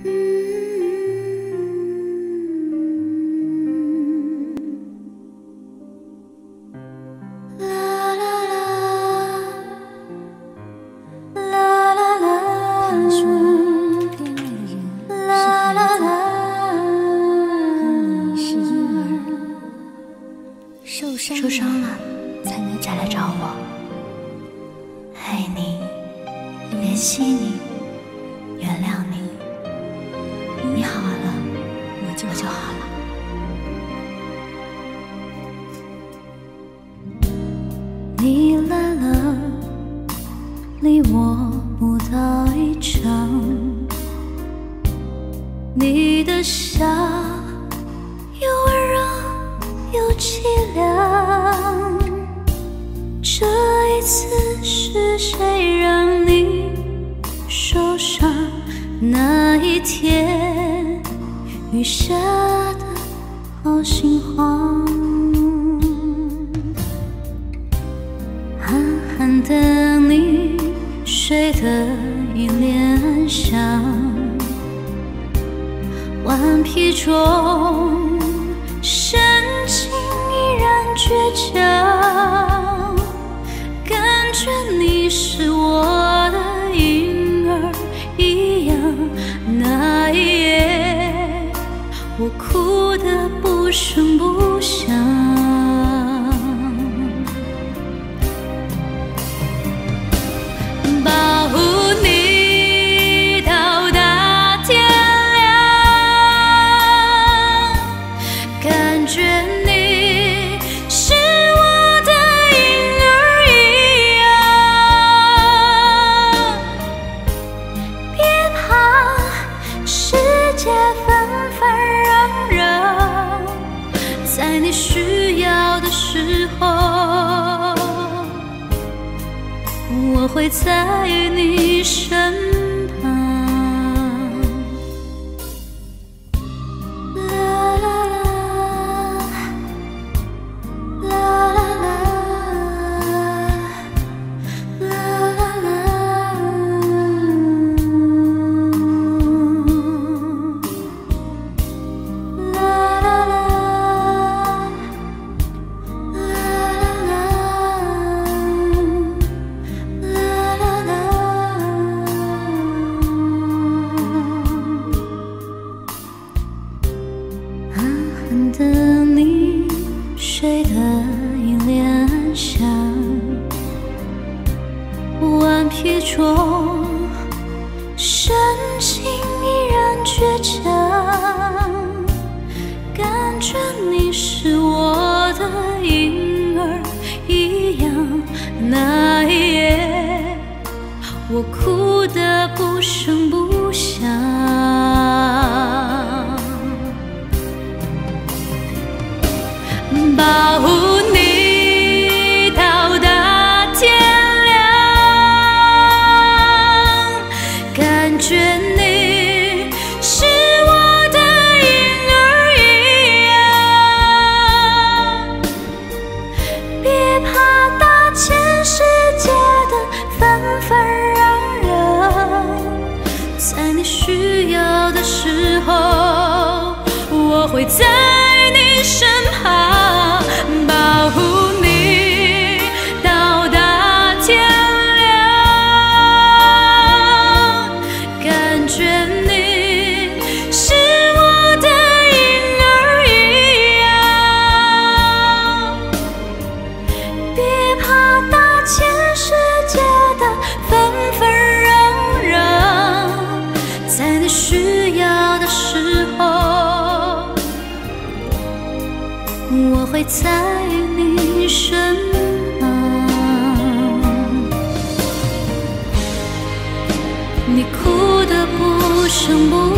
受伤了才来找我，爱你，怜惜你，原谅你，你好了，我就好了。你来了，离我不到一丈，你的笑又温柔又凄凉，这一次是谁让你受伤？那一天雨下得好心慌，憨憨的你睡得一脸安详，顽皮中深情依然倔强，感觉你是我的婴儿一样。那一夜我哭得不声不响，保护你到大天亮，感觉你是我的婴儿一样。别怕世界纷纷扰扰，在你需要的时候，我会在你身旁。啦啦啦，啦啦啦，啦啦啦，啦啦啦，憨憨的你睡得一脸安详，顽皮中深情依然倔强，感觉你是我的婴儿一样。那一夜我哭得不声不响，保护你到大天亮，感觉你是我的婴儿一样。别怕大千世界的纷纷扰扰，在你需要的时候，我会在你身旁，保护你到大天亮，感觉你是我的婴儿一样。别怕大千世界的纷纷扰扰，在你需要的时候，我会在你身旁。你哭得不声不